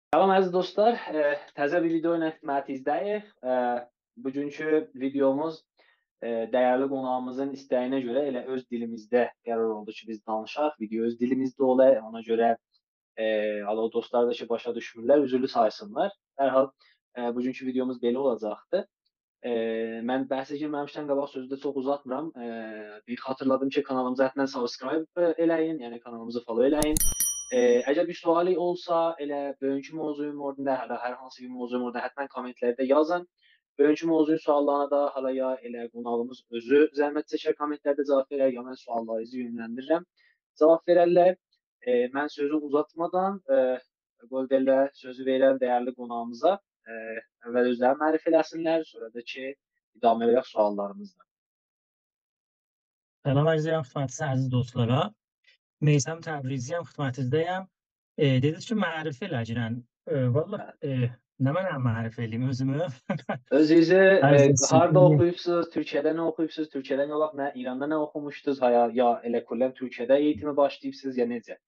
Salam əziz dostlar, təzə bir video ilə xidmətinizdəyik. Bugünkü videomuz dəyərli qonağımızın istəyinə görə elə öz dilimizdə qərar oldu ki, biz danışaq. Video öz dilimizdə ola, ona görə o dostlar da ki, başa düşmürlər, üzrlü saysınlar. Hər hal bugünkü videomuz belə olacaqdır. Mən bəhsə girməmişdən qabaq sözü də çox uzatmıram. Bir xatırladım ki, kanalımıza həttən subscribe eləyin, yəni kanalımızı follow eləyin. Əgər bir sualı olsa, elə bugünkü mövzunun orada, hələ hər hansı bir mövzunun orada həttən kommentlərdə yazın. Bugünkü mövzunun suallarına da hala ya elə qonağımız özü zəhmət çəkər kommentlərdə cavab verər, ya mən suallarınızı yönləndirirəm. Cavab verərlər. Mən sözü uzatmadan qol deyirlər, sözü verən dəyərli qonağımıza əvvəl özləri mərifə eləsinlər, sonra da ki, idamə edək suallarımızla. Salam əzizəm xidmətçisi əziz dostlara. Meysəm Təbriziyəm, xidmətinizdəyəm. Dediniz ki, mərifə eləcəkən. Valla nə mənə mərifə eləyim özümü? Özünüzü harda Sizin- oxuyubsunuz, Türkiyədə nə oxuyubsunuz, Türkiyədə nə vaxt, nə İranda nə oxumuşdunuz, ya elə kullən Türkiyədə eğitimi başlayıbsınız, ya necə?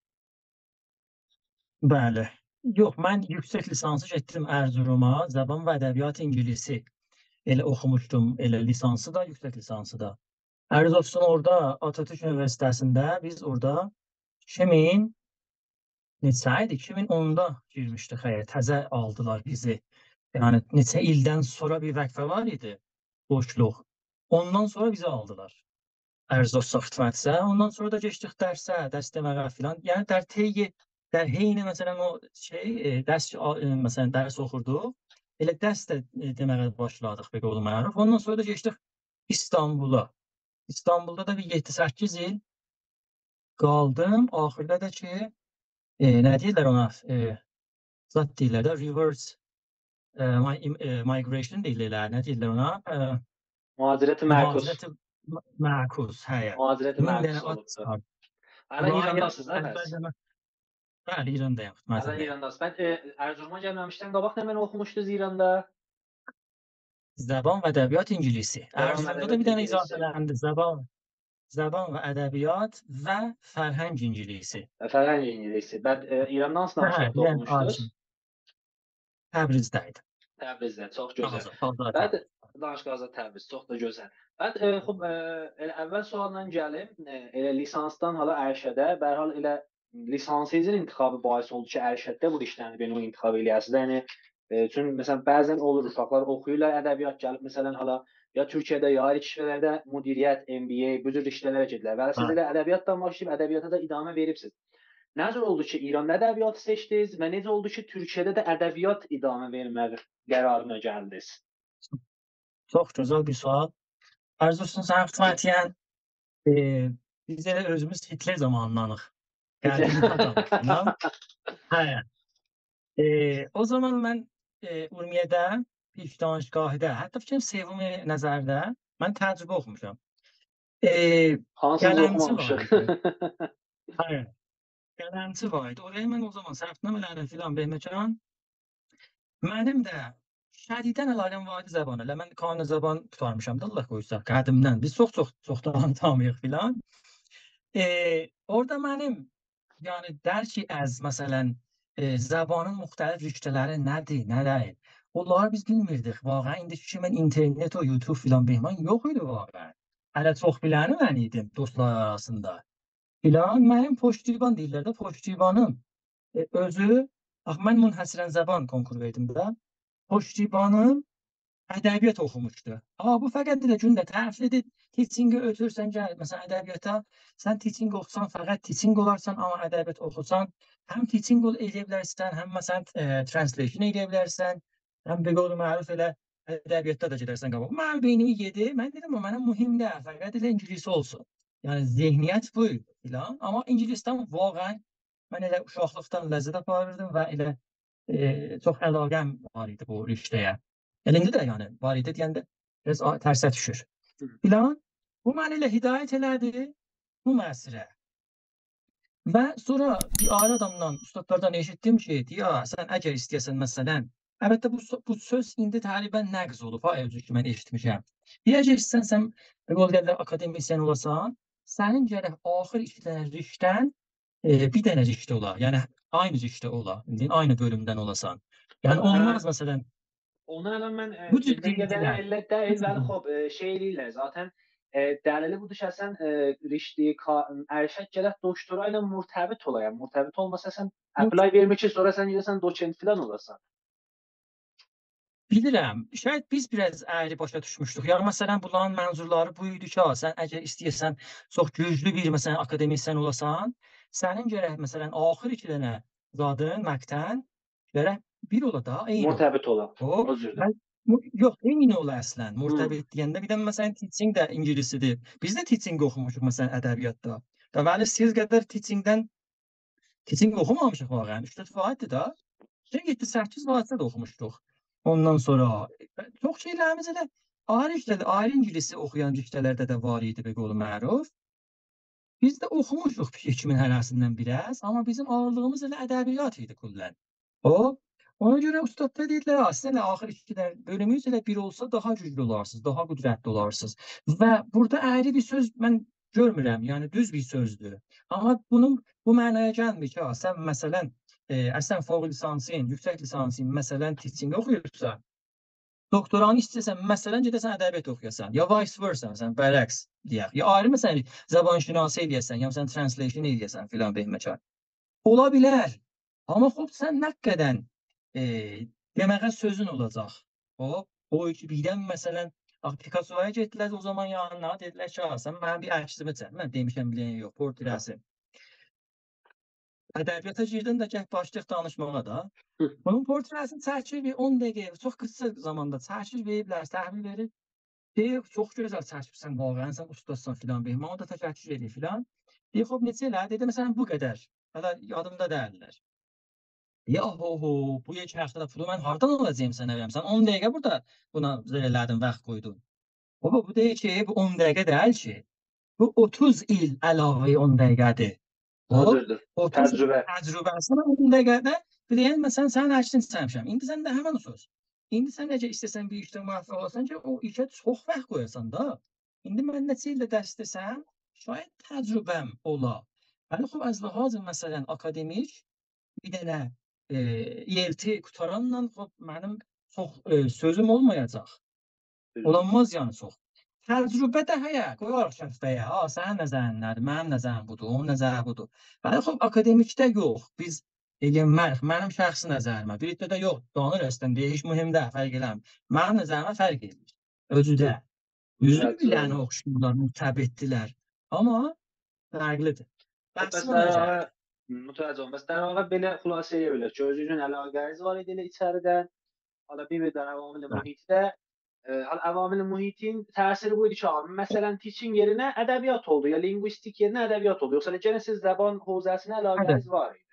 Bəli. Yox, mən yüksək lisansı getdim Ərzuruma, Zəban və Ədəbiyyat İngilisi elə oxumuşdum, elə lisansı da, yüksək lisansı da. Ərz olsun orada Atatürk Üniversitəsində biz orada 2000 neçə idi? 2010-da girmişdik, təzə aldılar bizi. Yəni neçə ildən sonra bir vəqfə var idi, boşluq. Ondan sonra bizi aldılar. Ərzdosta xidmətsə. Ondan sonra da keçdik dərsə, dərs deməyə filan. Yəni der heyni məsələn o dərs məsələn dərs oxurduq. Elə dərs də deməyə başladıq be qolum məruf. Ondan sonra da keçdik İstanbula. İstanbulda da bir 7-8 il qaldım. Axırda da ki nə deyirlər ona? Zat deyirlər də reverse migration deyirlər. Nə deyirlər ona? Mühacirəti mərkuz. Mühacirəti mərkuz, hə. Mühacirəti 1000 mərkuz dənə at olubdur. çıxardı. Hələ İrandasınız, hə? Əvvəlcə bəli, İrandayam, Hələ xidmətindəyim. İrandasınız. Mən Ərzuruma gəlməmişdən qabaq nə mən oxumuşdunuz İranda? Zəban və Ədəbiyyat İngilisi. Zəban və Ərzurumda da bir Ədəbiyyat dənə İngilisi. izafələndi. Zəban və Ədəbiyyat və Fərhəng İngilisi. Fərhəng İngilisi. İrandan hansı danışıqda oxumuşdunuz? Təbrizdə idi. Təbrizdə, çox gözəl. Təbriz. Danışqazda Təbriz, çox da gözəl. Elə əvvəl sualla gəlim. Elə lisansdan hala Ərşədə, bərhal elə lisansınızın intiqabı bahis oldu ki, Ərşəddə bu işlərini belə intiqab eləyəsiniz. Yəni çünki məsələn bəzən olur uşaqlar oxuyurlar ədəbiyyat gəlib məsələn hala ya Türkiyədə ya ayrı kişilərdə müdiriyyət, MBA bu cür işlərə gedirlər. Və siz elə ədəbiyyatdan başlayıb ədəbiyyata da idamə veribsiniz. Necə oldu ki, İranda ədəbiyyatı seçdiniz və necə oldu ki, Türkiyədə də ədəbiyyat idamə vermək qərarına gəldiniz? Çox gözəl bir sual. Arzu olsun sən xidmətiyən biz elə özümüz Hitler zamanlanıq. Qəlbini adam. Hə. O zaman mən Urmiyədə ilk danışgahda, hətta fikrim sevimi nəzərdə mən təcrübə oxumuşam. Hansınız oxumamışıq? Hayır. Qələmçi var idi. Oraya mən o zaman sərfnəmələrdə filan verməkən mənim də şədidən əlaqəm var idi zəbana. Elə mən kanun zəban tutarmışam da Allah qoysa qədimdən. Biz çoxdan tanıyıq filan. Orada mənim yəni dərki az məsələn zəbanın müxtəlif riştələri nədir, nə deyil. Onları biz bilmirdik. Vaqəən indiki kimi mən internet o YouTube filan bilmən yox idi vaqəən. Hələ çox biləni mən idim dostlar arasında. Filan mənim poçtiban deyirlər də poçtibanım özü mən münhəsirən zəban konkur verdim də. Poçtibanım ədəbiyyat oxumuşdu. Bu fəqət də gündə təriflidir. Teaching-i ötürsən gəl, məsələn ədəbiyyata, sən teaching oxusan fəqət teaching olarsan, amma ədəbiyyat oxusan həm teaching edə bilərsən, həm məsələn translation edə bilərsən, həm bir qolu məruf elə ədəbiyyatda da gedərsən qabaq. Mən beynimi yedi, mən dedim o mənə mühim deyil, fəqət elə İngilisi olsun. Yəni zehniyyət bu filan, amma İngilisdən vaqəən mən elə uşaqlıqdan ləzzət aparırdım və elə çox əlaqəm var idi bu riştəyə. Elə indi də yəni var idi deyəndə biraz tərsə düşür. Filan bu məni elə hidayət elədi bu məsirə. Və sonra bir aile adamdan, ustadlardan eşitdim ki, sən əgər istəyəsən məsələn, əlbəttə bu söz indi təqribən nəqz olub, özü ki mən eşitmişəm. Əgər istəyəsən, sən akademisyen olasan, sənin gərək axır işlənən riştən bir dənəcik işdə ola. Yəni aynı işdə ola. Bildiyin aynı bölümdən olasan. Yəni Xop, olmaz məsələn onu hemen ben bu cür bizden gelen deyildilər. illet Bu değil, cür veli xop şey eləyirlər zaten dəlili budur ki, əsən rişdi, ərşad gərək doktora ilə mürtəbit ola. Yəni mürtəbit olmasa sən apply vermək ki, sonra sən gedəsən doçent filan olasan. Bilirəm. Şayad biz biraz əyri başa düşmüşdük. Yəni məsələn bunların mənzurları bu idi ki, sən əgər istəyirsən çox güclü bir məsələn akademisyen olasan, sənin gərək məsələn axır 2 dənə zadın, məqtən gərək bir ola da, eyni ola. Mürtəbit ola. O, O cürdür. mən yox, eyni ola əslən. Hmm. Mürtəbit deyəndə bir də məsələn teaching də ingilisidir. Biz də teaching oxumuşuq məsələn ədəbiyyatda. Da bəli siz qədər teaching oxumamışıq vaqəən. 3-4 vaatdır da. 7-8 vaatda da oxumuşduq. Ondan sonra çox şeylərimiz elə ayrı ingilis oxuyan diktələrdə də var idi be qolu məruf. Biz də oxumuşduq 2000 hərəsindən biraz, amma bizim ağırlığımız elə ədəbiyyat idi kullən. Ona görə ustad da dedilər, sizin elə axır 2 dənə bölümünüz elə bir olsa daha güclü olarsınız, daha qüdrətli olarsınız. Və burada əyri bir söz mən görmürəm, yəni düz bir sözdür. Amma bu mənaya gəlmir ki, sən məsələn əsən fوق lisansın, yüksək lisansın, məsələn teaching oxuyursan, doktoranı istəyirsən, məsələn gedəsən ədəbiyyat oxuyasan, ya vice versa, məsələn bərəks deyək. Ya ayrı məsələn zabanşünası eləyəsən, ya məsələn translation eləyəsən filan behməkar. Ola bilər. Amma xop sən nə qədər deməyə sözün olacaq. O iki birdən məsələn Picasso'ya getdilər o zaman yanına, dedilər ki, sən mənim bir əksimi çək. Mən demişəm bilən yox, portresi. Ədəbiyyata girdin də gəh başlayıq danışmağa da. Bunun portresini çəkir bir 10 dəqiqə, çox qısa zamanda çəkir veriblər, təhvil verir. Deyir, çox gözəl çəkibsən vaqəən, sən ustasın filan beyim. Ona da təşəkkür edir filan. Deyir, xop neçə elə? Dedi, məsələn bu qədər. Hələ yadımda dəyərlər. Yahu, bu iki həftədə pulu mən hardan alacağım sənə verirəm? Sən 10 dəqiqə burada buna elədin, vaxt qoydun. Baba, bu deyir ki, bu 10 dəqiqə deyil ki. Bu 30 il əlavə 10 dəqiqədir. O cürdür. 30 il Təcrübə. təcrübəsini 10 dəqiqədə biləyən məsələn sənin əksini çəkmişəm. İndi sən də həmin o söz. İndi sən necə istəsən bir işdə müvəffəq olasan ki, o işə çox vaxt qoyasan da. İndi mən neçə ildə dərs desəm, şayad təcrübəm ola. Bəli, xub az lazım məsələn akademik bir dənə ELT qutaranla xop mənim çox sözüm olmayacaq. Olanmaz yəni çox. Təcrübə də həyə qoyarıq şəxsbəyə. Sənin nəzərin nədir? Mənim nəzərim budur, onun nəzəri budur. Bəli, xop akademikdə yox. Biz mənim şəxsi nəzərimə. Bir də yox, danır əslən deyə heç mühüm deyil, fərq eləmir. Mənim nəzərimə fərq edir. Özüdə. Üzü biləni oxşuyurlar, mütəbitdilər. Amma fərqlidir. Bəhsim ona gəlir. Mütəvəccüh olun. Bəs در واقع belə xülasə edə bilər ki, özünüzün əlaqəniz var idi elə içəridən. Hala bir də əvamil mühitdə əvamil mühitin təsiri buydu ki, məsələn teaching yerinə ədəbiyyat oldu ya lingvistik yerinə ədəbiyyat oldu. Yoxsa yenə siz zəban hövzəsinə əlaqəniz var idi?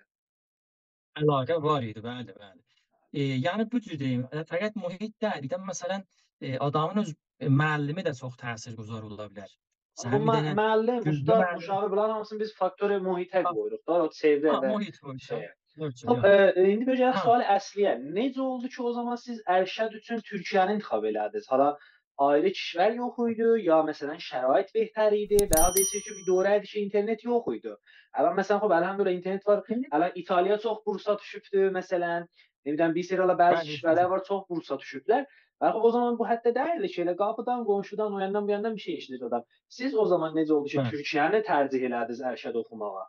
Əlaqə var idi, bəli, bəli. Yəni bu cür deyim, fəqət mühit deyil, bir də məsələn adamın öz müəllimi də çox təsirgüzar ola bilər. Bu müəllim, ustad, müşavir bunların hamısını biz faktor mühitə qoyuruq da, o çevrə və mühit şeyə. Yox. İndi böləcək sual əsliyə. Necə oldu ki, o zaman siz ərşad üçün Türkiyəni intikhab elədiniz? Hala ayrı kişilər yox idi, ya məsələn şərait behtər idi, və ya desək ki, bir dövrə idi ki, internet yox idi. Əvvəl məsələn, xop, əlhəmdülillah internet var. Hələ İtaliya çox bursa düşübdü, məsələn. Ne bileyim, bir sırala bəzi kişilərə var, çox bursa düşüblər. Belki o zaman bu hətta değerli şeyler. Qapıdan, qonşudan, o yandan bu yandan bir şey eşidir adam. Siz o zaman necə oldu ki, Türkiyəni tercih elədiniz ərşad oxumağa?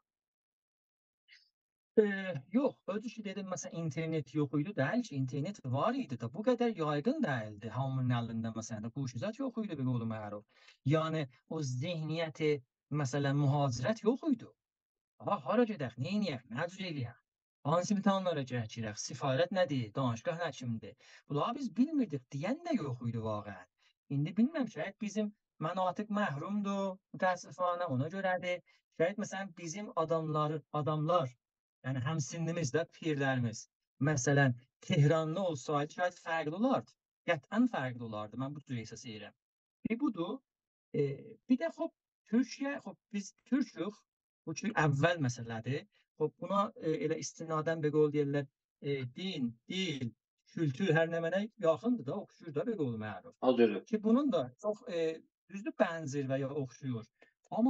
Yox, özü ki dedim məsələn internet yox idi, deyil ki, internet var idi da bu qədər yaygın deyildi. Hamının əlində məsələn qoşuzat yox idi be qolu məruf. Yəni o zehniyyəti məsələn mühacirət yox idi. Hara gedək, nə edək, nə cür eləyək? Hansı imtahanlara girək, səfarət nədir, danışgah nə kimdir? Bunları biz bilmirdik, deyən də yox idi vaqəən. İndi bilmirəm, şayad bizim mənatiq məhrumdur, mütəəssifanə ona görədir. Şayad məsələn bizim adamlar, yəni həmsinnimiz də pirlərimiz, məsələn Tehranlı olsaydı şayad fərqli olardı. Qətvən fərqli olardı. Mən bu cür əsas edirəm. Bir budur. Bir də xop Türkiyə, xop biz türküq. Bu ki əvvəl məsələdir. Xop buna elə istinadən be qol deyirlər, din, dil, kültür hər nə mənə yaxındır da, oxşuyur da be qol məruf. Ki bunun da çox düzdür bənzər və ya oxşuyur. Amma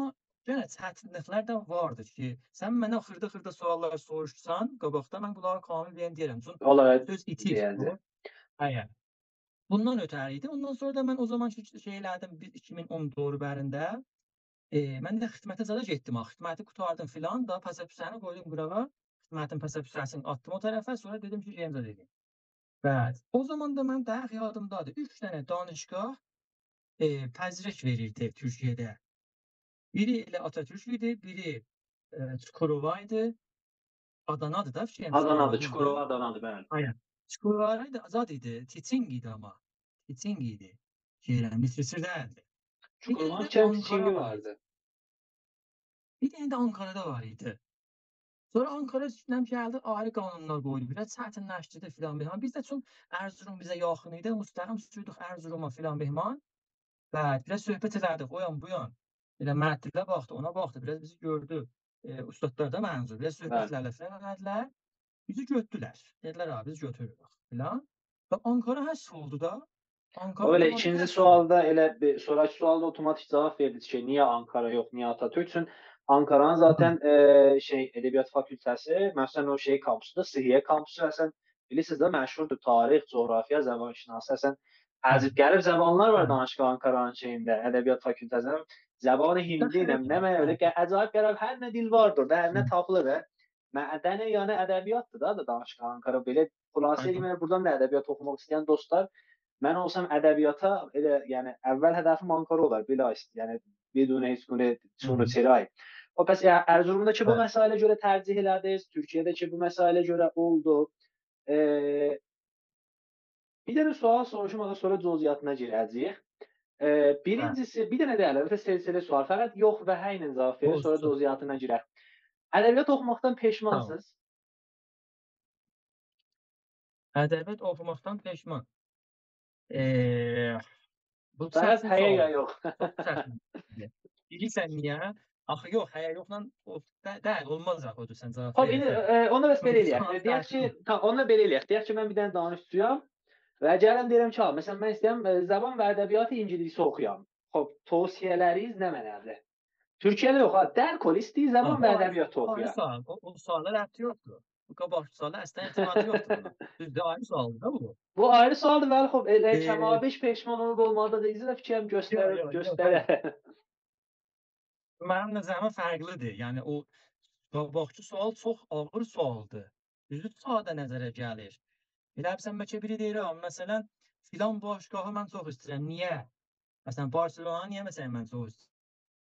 yenə çətinliklər də vardı ki, sən mənə xırda-xırda suallar soruşsan, qabaqda mən bunlara kamil deyərəm. Çünki Onlara söz itir. deyəcək. Hə. Bundan ötəri idi. Ondan sonra da mən o zaman şey elədim, 2010 doğrularında mən də xidmətə zada getdim. Xidməti qurtardım filan da pasapüsəni qoydum qırağa. Xidmətin pasapüsəsini atdım o tərəfə, sonra dedim ki, şeyimdə dedim. Bəli. O zaman da mən dəqiq yadımdadır. 3 dənə danışgah pəzirək verirdi Türkiyədə. Biri elə Atatürk idi, biri Çukurova idi. Adanadır da şeyim Çukurova. Adanadır, Çukurova Adanadır, bəli. Aynen. Çukurova da azad idi. Teaching idi ama. Teaching idi. Şeyler, literature değildi. Bir Çukurova'nın de kendi Ankara teaching'i vardı. vardı. Bir tane de Ankara'da var idi. Sonra Ankara üstündən gəldi, ayrı qanunlar qoydu. Biraz çətinləşdirdi filan behman. Biz də çün Erzurum bizə yaxın idi. Müstəqim sürdük Erzurum'a filan behman. Bəli, biraz söhbət edərdik o yan bu yan. Elə mətlə baxdı, ona baxdı, biraz bizi gördü. Ustadlar da mənzur. Biraz söhbətlərlə filan elədilər. Bizi götürdülər. Dedilər abi biz götürürük filan. Və Ankara həsr oldu da. Ankara Öyle otomatik ikinci həsr oldu. sualda elə bir sonraki sualda otomatik cevap verdi ki, niye Ankara yok, niye Atatürk? Çünkü Ankara'nın zaten şey Edebiyat Fakültesi, mesela o şey kampüsü de Sıhhiye kampüsü əsən bilirsiniz də məşhurdur tarix, coğrafya, zəbanşünası əsən əzib gəlib zəbanlar var danışıq Ankara'nın şeyində, Edebiyat Fakültəsində. Zəbanı hindi ilə nə mən öyle acayip gəlib hər nə dil vardır da, hər nə tapılır da. Mədəni yəni ədəbiyyatdır da danışıq Ankara belə xülasə eləmək buradan da ədəbiyyat oxumaq istəyən dostlar mən olsam ədəbiyyata elə yəni əvvəl hədəfim Ankara olar bila yəni بدون heç sonu çiray. O pəs Erzurumdakı bu məsələ görə tərcih elədiniz, Türkiyədəki bu məsələ görə oldu. Bir dənə sual soruşum, ondan sonra cüziyyatına girəcəyik. Birincisi, bir dənə də əlbəttə silsilə sual. Fəqət yox və hə ilə cavab verin, sonra cüziyyatına girək. Ədəbiyyat oxumaqdan peşmansınız? Ədəbiyyat oxumaqdan peşman. Bu Fəqət çətin həyə ya sual. yox. Çox çətin. Bilirsən niyə? Axı yox, həyə yoxla deyil, olmaz axı o sən cavab Hop, verəsən. onu bəs belə eləyək. Deyək ki, onu belə eləyək. Deyək ki, mən bir dənə danışçıyam və gələm deyirəm ki, məsələn mən istəyirəm zəban və ədəbiyyatı ingiliscə oxuyam. Hop, tövsiyələriniz nə mənədir? Türkiyədə yox ha, dərhal istəyir zəban və ədəbiyyat oxuya. O suallar rəbti yoxdur. Bu qabaqçı suallar əslən irtibatı yoxdur buna. Düzdür, ayrı sualdır da bu. Bu ayrı sualdır və xop, kəmabeş peşman olub olmalıdır da izlə fikrim göstərər. Mənim nəzərimə fərqlidir. Yəni o qabaqçı sual çox ağır sualdır. Düzdür, sadə nəzərə gəlir. Elə sən bəlkə biri deyirəm, məsələn, filan başqahı mən çox istəyirəm. Niyə? Məsələn, Barselona niyə məsələn mən çox istəyirəm?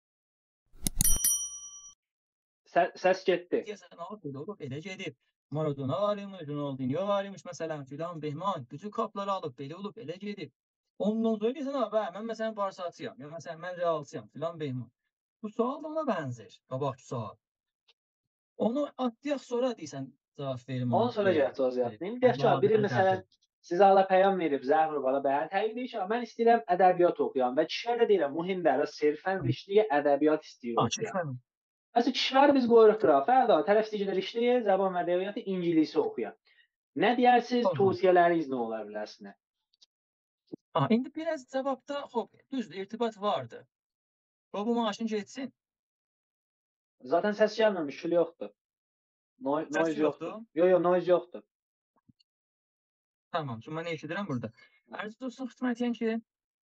Səs getdi. Deyəsən, olub, elə gedib. Maradona var imiş, Ronaldinho var imiş məsələn filan Behman. Bütün kapları alıb, belə olub, elə gedib. Ondan sonra deyəsən, abi, mən məsələn Barsaçıyam, ya məsələn mən Realçıyam filan Behman. Bu sual da ona bənzər, qabaqçı sual. Onu atlayaq sonra deyəsən cavab verim. Ondan sonra gələk cavab. Deyək ki, biri məsələn sizə Allah pəyam verib, zəhv vurub, Allah bəyən təyin deyir ki, mən istəyirəm ədəbiyyat oxuyam və kişilər də deyirəm, mühimdir, sirfən rişliyə ədəbiyyat istəyir oxuyam. Məsələn, kişiləri biz qoyuruq qırağa, fərda, tərəf istəyicilər rişliyə, zəban və ədəbiyyatı ingiliscə oxuyam. Nə deyərsiniz, tövsiyələriniz nə ola bilərsiniz? İndi biraz cavabda, hop, düzdür, irtibat vardı. Bu maşın getsin. Zaten səs gəlməmiş, şül yoxdur. Noise yoxdur. Yox, noise yoxdur. Tamam, çünki mən eşidirəm burada. Əziz dostum, xidmət edən ki,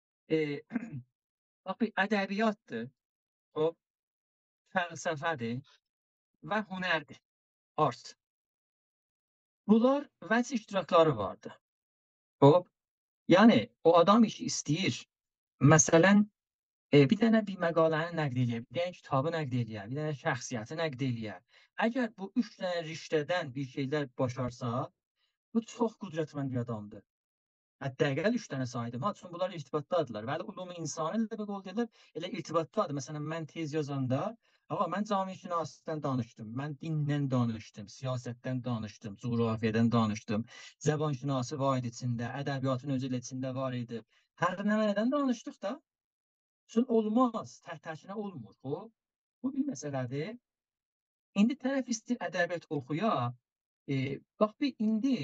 bax, bir ədəbiyyatdır, o, fəlsəfədir və hünərdir, art. Bunlar vəc iştirakları vardı. Hop, yəni, o adam ki istəyir, məsələn, bir dənə bir məqaləni nəqd eləyər, bir dənə kitabı nəqd eləyər, bir dənə şəxsiyyəti nəqd eləyər. Əgər bu 3 dənə riştədən bir şeylər başarsa, bu çox qüdrətmənd bir adamdır. Hətta əgər 3 dənə saydım, çünki bunlar irtibatdadırlar. Bəli, ulum insani ilə qol deyirlər, elə irtibatdadır. Məsələn, mən tez yazanda, mən cəmiyyətşünaslıqdan danışdım, mən dindən danışdım, siyasətdən danışdım, coğrafiyadan danışdım, zəbanşünası var idi içində, ədəbiyyatın özü içində var idi. Hər nədən danışdıq da, üçün olmaz, tək-təkinə olmur. Bu bir məsələdir. İndi tərəf istəyir ədəbiyyat oxuya, bax bir indi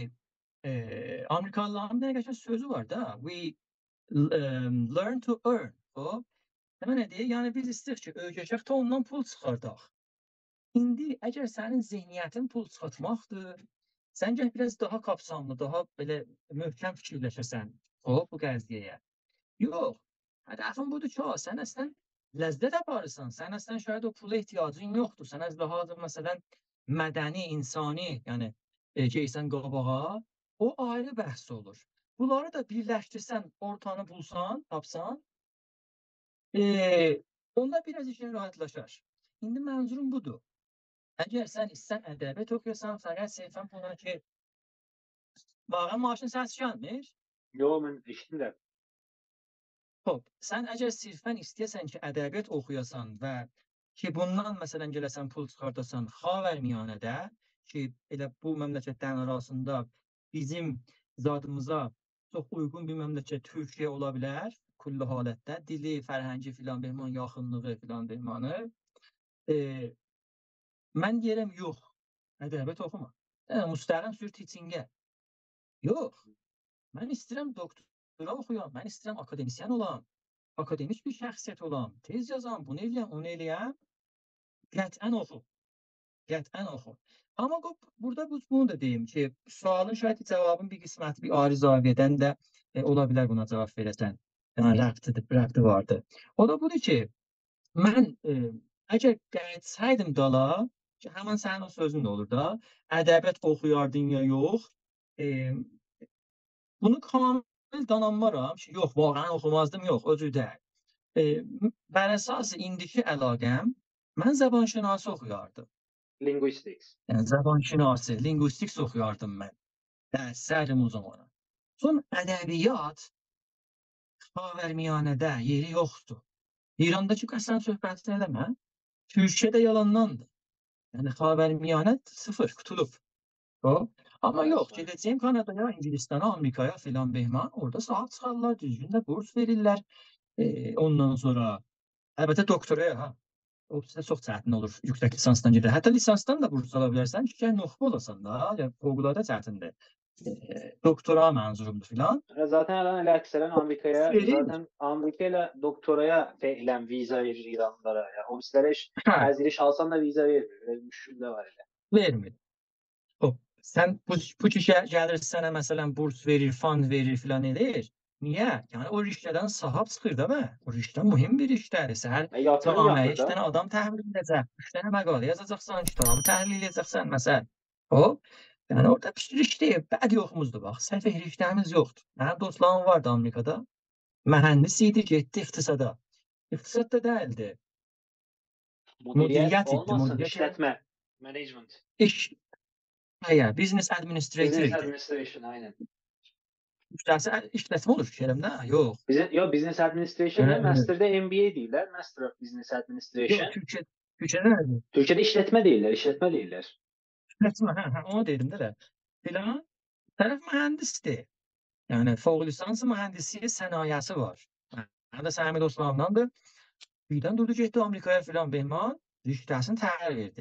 Amerikalıların bir qəşəng sözü var da, we learn to earn. Demə nədir? Yəni biz istəyirik ki, öyrəşək də ondan pul çıxardaq. İndi əgər sənin zehniyyətin pul çıxartmaqdır, sən gəl biraz daha kapsamlı, daha belə möhkəm fikirləşəsən, bu qəziyyəyə. Yox, hədəfin budur ki, sən əslən ləzzət aparırsan, sən əslən şayad o pula ehtiyacın yoxdur. Sən az daha məsələn mədəni, insani, yəni geysən qabağa, o ayrı bəhs olur. Bunları da birləşdirsən, ortanı bulsan, tapsan, onda biraz işin rahatlaşar. İndi mənzurum budur. Əgər sən istəsən ədəbiyyat oxuyasan, fəqət sehfən puluna ki, vaqəən maaşın səsi gəlmir. Yo, mən eşitmirəm. Hop, sən əgər sirfən istəyəsən ki, ədəbiyyat oxuyasan və ki, bundan məsələn gələsən pul çıxardasan xavərmiyanədə, ki, elə bu məmləkətlərin arasında bizim zadımıza çox uyğun bir məmləkət Türkiyə ola bilər, kulli halətdə, dili, fərhəngi filan behman, yaxınlığı filan behmanı. Mən deyirəm, yox, ədəbiyyat oxuma. Müstəqim sür teachingə. Yox, mən istəyirəm doktora oxuyam, mən istəyirəm akademisyen olam. Akademik bir şəxsiyyət olam, tez yazam, bunu eləyəm, onu eləyəm, qətvən oxu, qətvən oxu. Amma burada bunu da deyim ki, sualın şayad cavabın bir qisməti bir ayrı zaviyədən də ola bilər buna cavab verəsən. Yəni, rəbti vardır. O da budur ki, mən əgər qayıtsaydım dala, ki, həmən sənin o sözün də olur da, ədəbiyyat oxuyardın ya yox, bunu kamil dananmaram ki, yox, vaqəən oxumazdım, yox, o cür deyil. Bər əsas indiki əlaqəm, mən zəbanşünası oxuyardım. Linguistics. Yəni, zəbanşünası, linguistics oxuyardım mən. Dərsərdim o zamana. Son ədəbiyyat xavərmiyanədə yeri yoxdur. İrandakı qəsdən söhbətini eləmə, Türkiyədə yalandandır. Yəni, xavərmiyanə sıfır, qutulub. Amma yox, gedəcəyim Kanadaya, İngilistana, Amerikaya filan behman, orada saat çıxarlar, düzgün də burs verirlər. Ondan sonra, əlbəttə doktoraya, ha, o sizə çox çətin olur, yüksək lisansdan gedir. Hətta lisansdan da burs ala bilərsən ki, gəl nuxba olasan da, yəni fövqəladə çətindir. Doktora mənzurumdur filan. Zaten elə əksərən Amerikaya, Verir. zaten Amerika ilə doktoraya feilən viza verir İranlılara. Yəni, o bizlərə əziliş alsan da viza vermir. Belə müşkül də var elə. Vermir. Sən bu kişiyə gəlir sənə məsələn burs verir, fond verir filan edir. Niyə? Yəni o riştədən sahab çıxır da bə. O riştə mühüm bir riştədir. Səhər camiəyə 2 dənə adam təhlil edəcək, 3 dənə məqalə yazacaqsan, kitabı təhlil edəcəksən məsələn. Yəni orada bir riştə, bədi yoxumuzdur bax. Səhv riştəmiz yoxdur. Mənim dostlarım vardı Amerikada. Mühəndis idi, getdi iqtisada. İqtisad da deyildi. Müdiriyyət olmasın, işlətmə, management. Business administrator Business idi. administration, aynen. İşletmə olur Kerem'də? Yox. Yox, business administration master'da MBA deyirlər, Master of Business Administration. Yox, Türkçədə nədir? Türkçədə işletmə deyirlər, işletmə deyirlər. İşletmə, onu dedim də. Filan tərəf mühəndisdir. Yəni fوق lisans mühəndisliyi sənayesi var. Mənim də səmimi dostlarımdandır. Birdən durdu getdi Amerikaya filan behman, riştəsini təhlil verdi.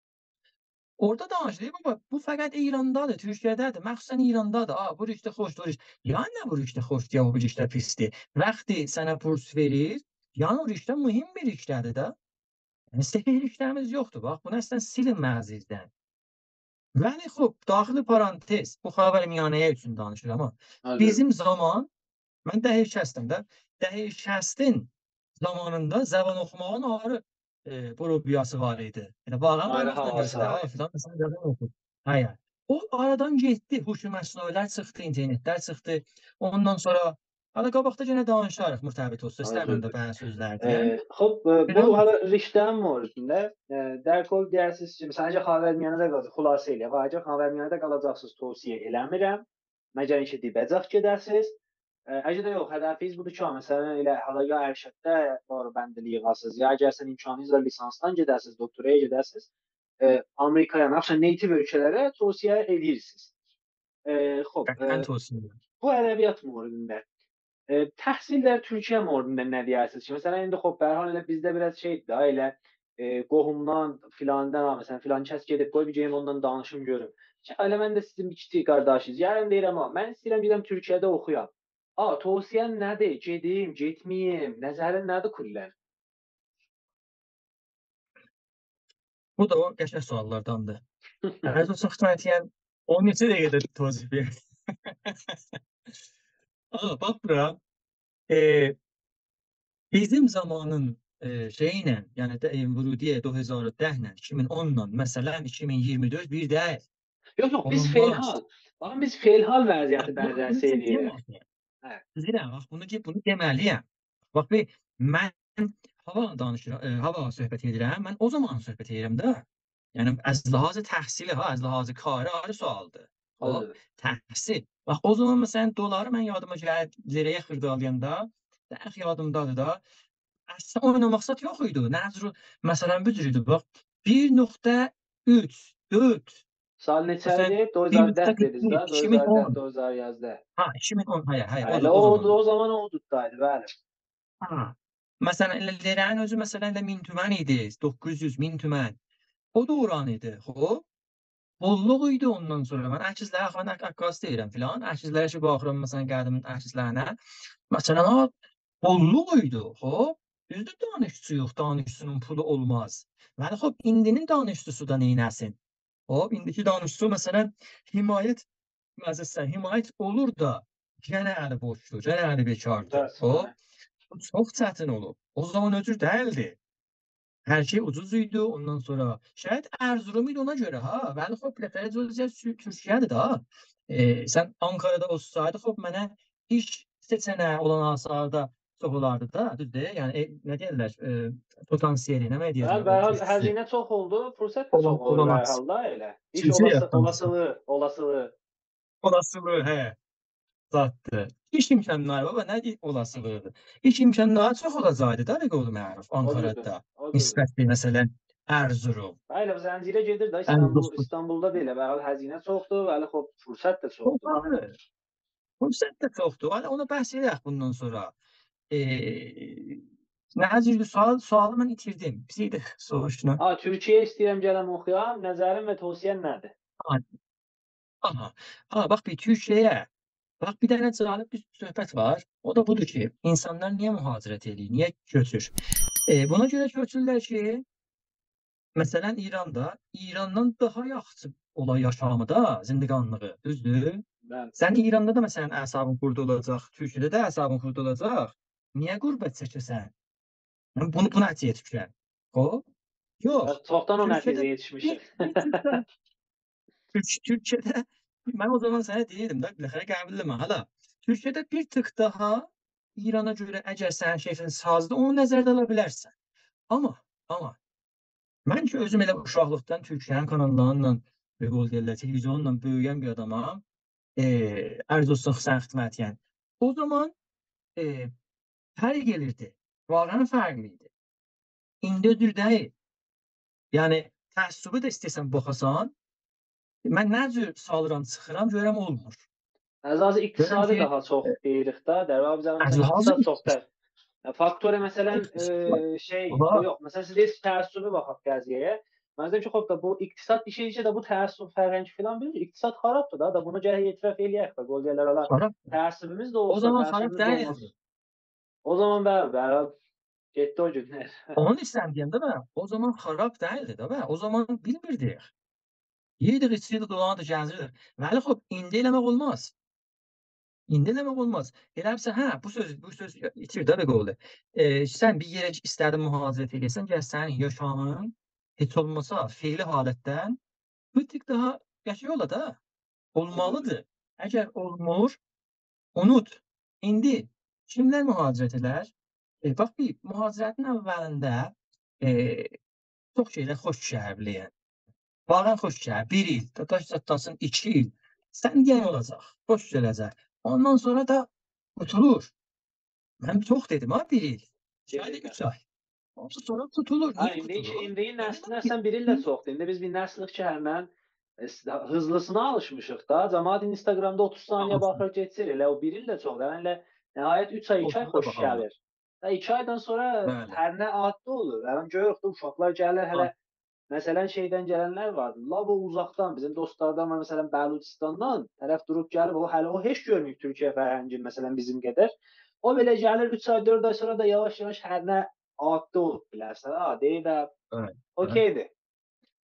Orada danışdı, baba, bu fəqət İrandadır, Türkiyədədir, məxsusən İrandadır. Bu riştə xoşdur, o riştə. Yəni nə bu riştə xoşdur, ya bu riştə pisdir. Vaxtı sənə burs verir, yəni o riştə mühüm bir riştədir də. Yəni səhih riştəmiz yoxdur, bax, bunu əslən silin məzildən. Vəli, daxili parantez, bu xavərmiyanəyə üçün danışır, amma bizim zaman, mən dəhir kəsdim də, dəhir kəstin zamanında zəban oxumağın ayrı probiyası var idi. Yəni, bağlanmamışdan gözlər, filan, məsələn, zəban oxur. Hayır. O aradan getdi, huşu məsnəvilər çıxdı, internetlər çıxdı. Ondan sonra, hala qabaqda yenə danışarıq, mürtəbit olsa, istəmirəm də bəzi sözlərdir. Bu hala riştənin müoridində, dərk ol deyərsiniz ki, məsələn, xavərmiyanədə qalacaq, xülasə ilə, vacib xavərmiyanədə qalacaqsınız, tövsiyə eləmirəm. Məgər işə dibəcək gedərsiniz. Əgər də yox, hədəfiniz budur ki, məsələn, elə hala ya ərşəddə var bəndili yığasınız, ya əgər sən imkanınız var lisansdan gedərsiniz, doktoraya gedərsiniz, Amerikaya, məxsusən native ölkələrə tövsiyə edirsiniz. Bu ədəbiyyat müoridində. Təhsillər Türkiyə müoridində nə deyərsiniz ki, məsələn, indi hər hal elə bizdə biraz şeydir da, elə qohumdan, filandan, məsələn, filan kəs gedib, qoy bir gəlin ondan danışım görüm. Elə mən də sizin bir kiçik qardaşınız, yarın deyirəm, mən istəyirəm gedəm Türkiyədə oxuyam. Tövsiyən nədir? Gedim, getməyim, nəzərin nədir kullər? Bu da o qəşəng suallardandır. Ərz olsun xidmətiyən, o neçə dəqiqədə tozif verir? Bax bura, eee, bizim zamanın, şeylə, yəni vurudiyə 2010-la, 2010-la məsələn 2024 bir deyil. Yox, yox, biz Olunmaz. feilhal. Baxın, biz feilhal vəziyyəti Bunu bənzərsi sən eləyirik. deyirəm. Hə, Düzüləm, bax bunu deməliyəm. Bax mən hava danışıram, hava söhbət edirəm. Mən o zaman söhbət edirəm də. Yəni az ləhazı təhsili ha, az ləhazı karı ayrı sualdır. O alıdır. təhsil. Bax o zaman məsələn dolları mən yadıma gəlir lirəyə xırdalayanda, dəqiq yadımdadır da. Əslində oynamaq zad yox idi. Nəzr məsələn bu cür idi bax. 1.3, 4, Sal məsələn neçəydi? 2010 dediniz 1.41, də, 2010, 2010. 2011. Ha, 2010, hayır, Hə, elə o o zamanlar. zaman o hududdaydı, bəli. Ha. Məsələn, elə lirənin özü məsələn də 1000 tümən idi, 900, 1000 tümən. O da oran idi, xoş. Bolluq idi ondan sonra. Mən əkizlərə axı mən əkkaz deyirəm filan. Əkizlərə ki baxıram məsələn qədim əkizlərinə. Məsələn, bolluq idi, xoş. Düzdür danışçısı yox, danışçının pulu olmaz. Bəli, xoş, indinin danışçısı da neynəsin? Xoş, indiki danışçı məsələn himayət müəssisəsi himayət olur da yenə əli boşdur, yenə əli bekardır. Xoş. Mütəəssifانه. Bu çox çətin olub. O zaman öcür deyildi. Hər şey ucuz idi. Ondan sonra şayad Erzurum idi ona görə ha. Bəli, xop biləxərə cüziyyət Türkiyədir da. Sən Ankarada olsaydın, xop mənə iş seçənəyi olan hallarda çox olardı da, düzdür? Yəni nə deyirlər, potansiyeli, nə Bəli, deyirlər o bərhal türkçüsü? xəzinə çox oldu, fürsət də çox olur Olanak. bərhalda elə. İş Türkçə yaratmışsın. olasılığı. Olasılığı, hə. Zatdır. İş imkanları baba, nə olasılığıdır. İş imkanları çox olacaqdı da Qolu Məruf Olurdu, Ankarada. olurdu. Nisbətli məsələn Erzurum. Bəli, zəncirə gedir də Erzurum. İstanbulda da elə bərhal xəzinə çoxdur, bəli, xop fürsət də çoxdur. Doğrudur. Fürsət də çoxdur. Hələ ona bəhs edək bundan sonra. Nə cürdür sualı mən itirdim. Bir şey də soruşdun. Türkiyəyə istəyirəm gələm oxuyam, nəzərin və tövsiyen nədir? Aha. Bax bir Türkiyəyə. Bax bir dənə cəlib bir söhbət var. O da budur ki, insanlar niyə mühacirət edir, niyə köçür? Buna görə köçürlər ki, məsələn İranda, İrandan daha yaxşı ola yaşamı da, zindiqanlığı, düzdür? Bəli. Sən İranda da məsələn əsabın qurdulacaq, Türkiyədə də əsabın qurdulacaq. Niyə qürbət çəkəsən? Mən bunu nəticəyə düşürəm. Xoş? Yox. Çoxdan o Türkiyədə nəticəyə yetişmişik. Türkiyədə mən o zaman sənə deyirdim də, biləxərə qəbul eləmə hala. Türkiyədə bir tık daha İrana görə əgər sənin keyfin sazdır, onu nəzərdə ala bilərsən. Amma mən ki özüm elə uşaqlıqdan Türkiyənin kanallarıyla belə deyirlər, televizyonla böyüyən bir adamam. Ərz olsun sən xidmətiyən. O zaman fərq gelirdi. Varan fərqli idi. İndi ödür deyil. Yəni təəssübü də istəsən baxasan, mən nə cür salıram, çıxıram, görəm olmur. Əzazı Görürəm iqtisadi ki, daha çox deyirik də, Dərabizədə məsələn hazır iqtisad çox tər. Faktor məsələn bu var. yox. Məsələn siz deyirsiniz təəssübü baxaq qəziyyəyə. Mən deyirəm ki, xop da bu iqtisad işi də bu təəssüb fərqlənci filan bilir. İqtisad xarabdır da bunu gərək etiraf eləyək də. Qolgələr olar. Xarab. Təəssübümüz də O olsa, zaman xarab təəssübümüz də olmaz. deyildi. O zaman bəli, getdi o günlər. Onun istəyəm deyəndə də, o zaman xarab deyildi də və o zaman bilmirdik. Yedik, içirdik, dolanırdı, gəzirdik. Bəli, xop, indi eləmək olmaz. İndi eləmək olmaz. Elə bilirsən, hə, bu söz itir də Beqoğlu. Sən bir yerə istədin mühacirət eləyəsən, gəl sənin yaşamın heç olmasa feili halətdən bir tık daha qəşəng ola da. Olmalıdır. Əgər olmur, unut. İndi kimlər mühacirət edər? Bax bir mühacirətin əvvəlində çox şeylər xoş şəhərliyəm. Vağən xoş şəhər 1 il, daş çatlasın 2 il. Sən deyən olacaq, xoş gələcək. Ondan sonra da qurtulur. Mən çox dedim ha 1 il. Şayad 3 ay. Ondan sonra tutulur. Niyə tutulur? İndiki Yəni nəslinə sən 1 illə çoxdur. İndi biz bir nəslik şəhərlə hızlısına alışmışıq da. Cəmaət Instagramda 30 saniyə baxır keçir. Elə o 1 il də çoxdur. Yəni elə nəhayət 3 ay, 2 ay xoş gəlir. 2 aydan sonra hər nə adlı olur. Yəni görürük də uşaqlar gəlir hələ məsələn şeydən gələnlər vardı. Labo uzaqdan bizim dostlardan var məsələn Bəlucistandan tərəf durub gəlib o hələ o heç görməyib Türkiyə fərhəngi məsələn bizim qədər. O belə gəlir 3 ay 4 ay sonra da yavaş-yavaş hər nə adlı olub bilərsən. Deyir də okeydir.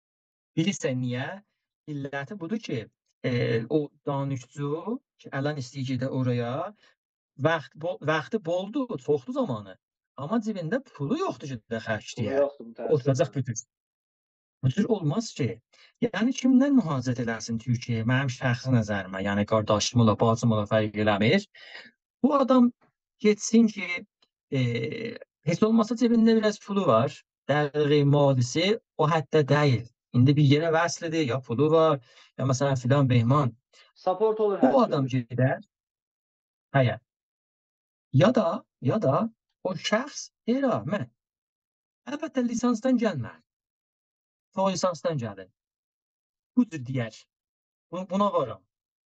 Bilirsən niyə? İlləti budur ki, o danışçu ki, ələn istəyir gedə oraya, vaxtı boldur, çoxdur zamanı. Amma cibində pulu yoxdur ki, də Pulu xərcləyə. yoxdur Oturacaq mütəəssifən. bu cür. Bu cür olmaz ki. Yəni kimdən mühafizət eləsin Türkiyə? Mənim şəxsi nəzərimə, yəni qardaşım ola, bacım ola fərq eləmir. Bu adam getsin ki, heç olmasa cebində biraz pulu var. Dəqiq madisi o həddə deyil. İndi bir yerə vəslidir, ya pulu var, ya məsələn filan Behman. Support olur hər O adam türlü. gedər, hə, ya da o şəxs deyir, ha, mən əlbəttə lisansdan gəlməm. Fəal lisansdan gəlir. Bu cür deyər. Buna varam.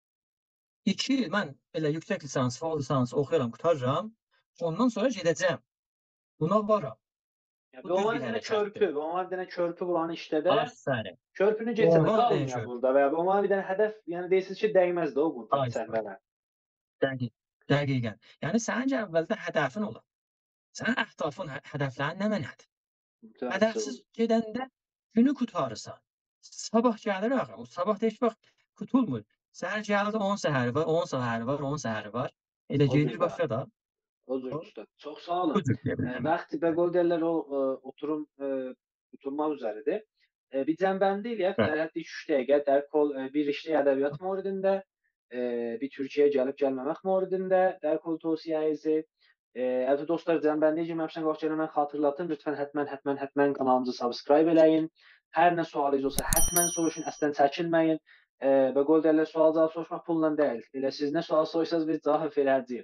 2 il mən elə yüksək lisans, fəal lisans oxuyuram, qurtarıram. Ondan sonra gedəcəm. Buna varam. Ya Bu bir düz olan bir bir dənə hərəkətdir. körpü, bir olan bir dənə körpü bulan işdə Afərin. körpünü keçəndə Oğlan qalmıyor körpü. burada və ya olan bir dənə hədəf, yəni deyirsiniz ki, dəyməz də o burada Ay, səhvlərə. dəqiq, dəqiqən. Yəni sənin əvvəldə hədəfin ola. Sənin əhdafın, hədəflərin nə mənədir? Mütəəssir Hədəfsiz olun. gedəndə günü qurtarırsan. Sabah gəlir axı. O sabah da heç vaxt qurtulmur. Səhər gəlir 10 səhəri var, 10 səhəri var, 10 səhəri var. Elə O gedir cür də. başa da. O cür O usta. Çox sağ bu olun. cür deyə bilərəm. Vaxt bəqol deyirlər o oturum oturmaq üzəridir. Bir cənbəndi eləyək. Bəli. Də hətta 3 dəqiqə dərhal bir işli ədəbiyyat moridində, bir Türkiyəyə gəlib gəlməmək moridində dərhal tövsiyəyizi. Əziz dostlar, cənbəndi girməmişdən qabaq gəlin mən xatırlatım. Lütfən həttəmən kanalımızı subscribe eləyin. Hər nə sualınız olsa həttəmən soruşun, əsdən çəkinməyin. Bəqol deyirlər sual-cavab soruşmaq pulla deyil. Elə siz nə sual soruşsanız biz cavab verəcəyik.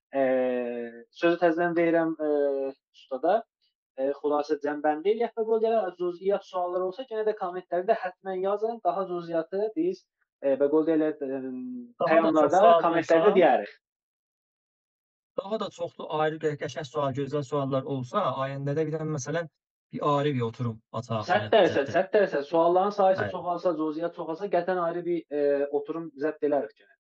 Sözü təzədən verirəm ustada. Xülasə cənbəndi eləyək və qol gələr. Cüziyyat sualları olsa yenə də kommentlərdə həttəmən yazın. Daha cüziyyatı biz və qol deyilər Daha da çox pəyamlarda, sual kommentlərdə olsa, deyərik. daha da çoxlu ayrı qəşəng sual, gözəl suallar olsa, ayəndədə bir dənə məsələn bir ayrı bir oturum açaq yenə cəddə. 100%. Sualların sayısı Hə, çoxalsa, cüziyyat çoxalsa, qətlən ayrı bir oturum zəbt edərik yenə.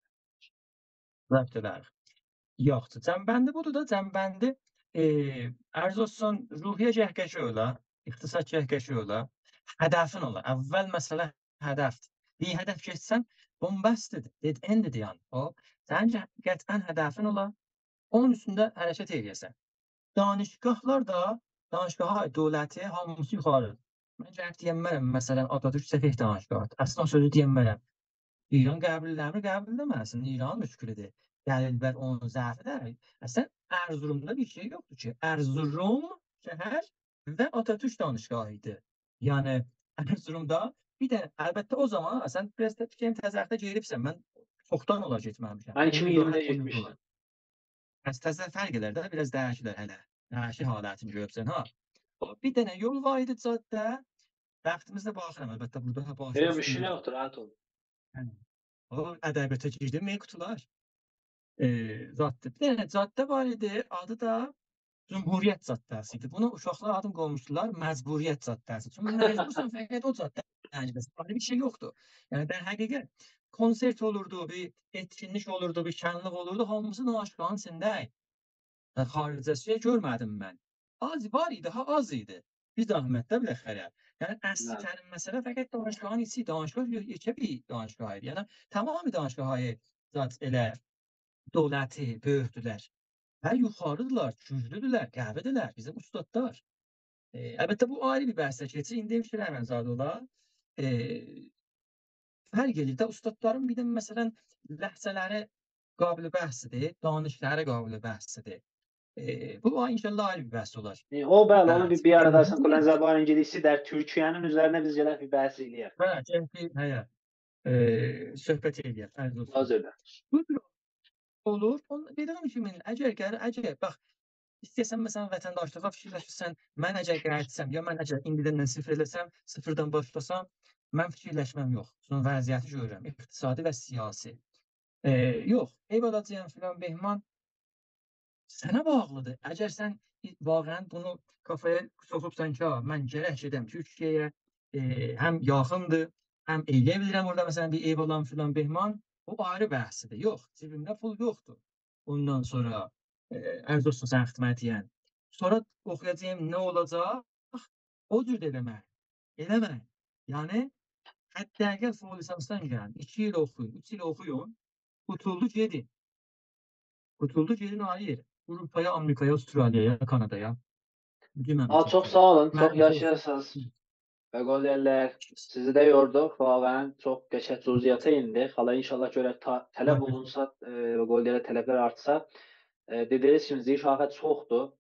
zəbt edərik. Yoxdur. Cənbəndi budur da, cənbəndi ərz olsun ruhiyyə cəhkəşi ola, iqtisad cəhkəşi ola, hədəfin ola. Əvvəl məsələ hədəfdir. Bir hədəf keçsən, bombastdır, dead enddir yəni. O, sənin qətlən hədəfin ola, onun üstündə hərəkət eləyəsən. Danışgahlar da, danışgaha dövləti hamısı yuxarı. Mən gəlib deyənmərəm, məsələn, Atatürk səfeh danışgahıdır. Əslində o sözü deyənmərəm. İran qəbullərini qəbul eləməsin. İran müşküldür. Dəlillər onun zəfidir. Əslən, Ərzurumda bir şey yoxdur ki. Ərzurum şəhər və Atatürk danışgahı idi. Yəni, Ərzurumda bir də əlbəttə o zaman, sən biraz da fikrim təzərdə gedibsən. Mən çoxdan olar getməmişəm. Mən 10 il olar, 2020-də hətta 10 il olar. getmişdim. Bəs təzə fərq elər də, biraz dəyişilər hələ. Dəyişik halətini görübsən, ha. Bir dənə yol var idi caddə. Vaxtımızda baxıram, əlbəttə burada başım Bir üstüm şey yoxdur. yoxdur, rahat olun. Hə. O ədəbiyyata girdim, qutular. Zaddır. Bir dənə caddə var idi, adı da Cümhuriyyət caddəsi idi. Buna uşaqlar adını qoymuşdular Məcburiyyət caddəsi. Çünki məcbursan fəqət o caddəyə gedəsən. Başqa bir şey yoxdur. Yəni der həqiqət konsert olurdu, bir etkinlik olurdu, bir şənlik olurdu, hamısı danışığın içində. Xaricəsi görmədim mən. Az var idi, ha az idi. Bir zəhmət də biləxərə. Yəni əsli Nə? tərin məsələ fəqət danışığın içi, danışıq yekə bir danışıq idi. Yəni tamamı danışıqları zat elə dövləti böyükdülər. Və yuxarıdırlar, güclüdülər, qəvidirlər, bizim ustadlar. Əlbəttə bu ayrı bir bəhsə keçir. İndi fikirlərimə zadı ola. Fərq edir də ustadların bir də məsələn ləhcələri qabil bəhsdir, danışıqları qabil bəhsdir. Bu inşallah ayrı bir bəhs olar. O bəli, onu Evet. bir arada Bu əslən Kulen Zabar İngilisi der Türkiyənin üzərinə biz gələk bir bəhs eləyək. hə, gəlib hə, söhbət eləyək, ərz olsun. Hazırda. Bu cür olur. Dediyim kimi, əgər bax, istəyəsən məsələn vətəndaşlığa fikirləşirsən, mən əgər qayıtsam, ya mən əgər indidən sıfır eləsəm, sıfırdan başlasam, mən fikirləşməm yox. Son vəziyyəti görürəm, iqtisadi və siyasi. Yox, ev alacağam filan Behman sənə bağlıdır. Əgər sən vaqəən bunu kafaya soxubsan ki, mən gərək gedəm Türkiyəyə, həm yaxındır, həm eləyə bilirəm orada məsələn bir ev alam filan Behman, o ayrı bəhsdir. Yox, cibimdə pul yoxdur. Ondan sonra ərz olsun sən xidmətiyən. Sonra oxuyacağım nə olacaq? O cür də eləmək. Eləmək. Yəni Hətta əgər full lisansdan gəlin, 2 il oxuyun, 3 il oxuyun, qurtuldu gedin. Qurtuldu gedin ayrı. Avropaya, Amerikaya, Avustraliyaya, Kanadaya. Bütün Çok məmləkətlərə. sağ olun, çok Mənimcə olsun. yaşayasınız. Ve gol yerler. Sizi de yorduk. Falan çok geçe cüziyata indi. Hala inşallah göre talep olunsa ve gol yerler talepler artsa. Dediniz şimdi zirşafət çoxdur.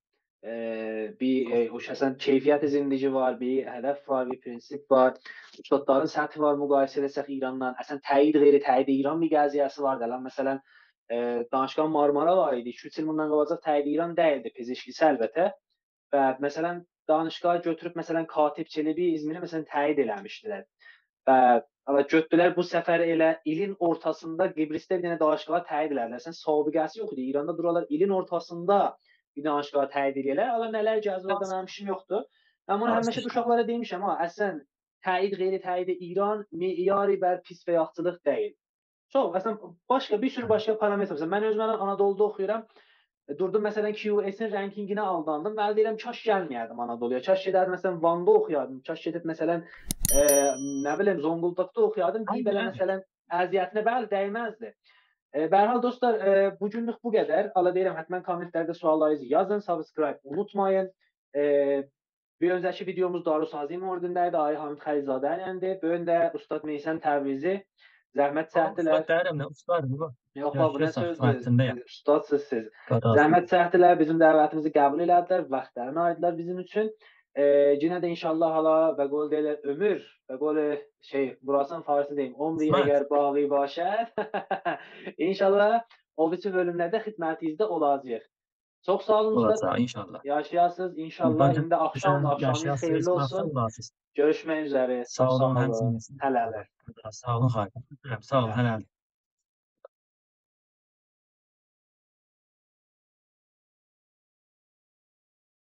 O şəxsən keyfiyyət zindici var, bir hədəf var, bir prinsip var. Ustadların səthi var müqayisə etsək İrandan. Əslən təyid, qeyri-təyid İran bir qəziyyəsi var da. Məsələn, Danışqan Marmara var idi. 2-3 il bundan qabaqcaq təyid İran deyildi, fizikisi əlbəttə. Və məsələn, danışığa götürüb məsələn Katib Çelebi İzmiri məsələn təyid eləmişdilər. Və götürdülər bu səfər elə ilin ortasında Qibrisdə bir dənə danışığa təyid elədilər. Sən sabiqəsi yox idi. İranda dururlar ilin ortasında bir danışığa təyid edirlər. Allah nələr gəzir orada mənim işim yoxdur. Mən bunu həmişə bu uşaqlara demişəm ha, əslən təyid qeyri-təyid İran meyari bər pis və yaxçılıq deyil. Çox, əslən başqa bir sürü başqa parametr var. Mən özüm Anadoluda oxuyuram. Durdum məsələn QS-in rankinginə aldandım. Mən deyirəm kaş gəlməyərdim Anadoluya. Kaş gedərdim məsələn Van'da oxuyardım. Kaş gedib məsələn nə bilim Zonguldakda oxuyardım. Bir belə məsələn əziyyətinə bəli dəyməzdi. Hər hal dostlar, bugünlük bu qədər. Ala deyirəm, həttəmən kommentlərdə suallarınızı yazın, subscribe unutmayın. Bir öncəki videomuz Darüsazi mövzusundaydı. Ay Hamid Xəlilzadə ilə. Bu gün də Ustad Meysən Təbrizi zəhmət çəkdilər. Ustad deyirəm nə ustadım bu. Yox, bu nə sözdür? Ustadsınız siz. Qadasın. Zəhmət çəkdilər, bizim dəvətimizi qəbul elədilər, vaxtlarını ayırdılar bizim üçün. Yenə də inşallah hala və qol deyirlər ömür və qol burasının farisi deyim. Ömrü əgər bağı başər. İnşallah o bütün bölümlərdə xidmətinizdə olacağıq. Çox sağ olun ustad. Olacaq inşallah. Yaşayasınız inşallah. İndi axşamınız xeyirli olsun. Görüşmək üzere. Sağ olun, həmçinin. Hələlə. Sağ olun, xeyir. Sağ olun, hələlə.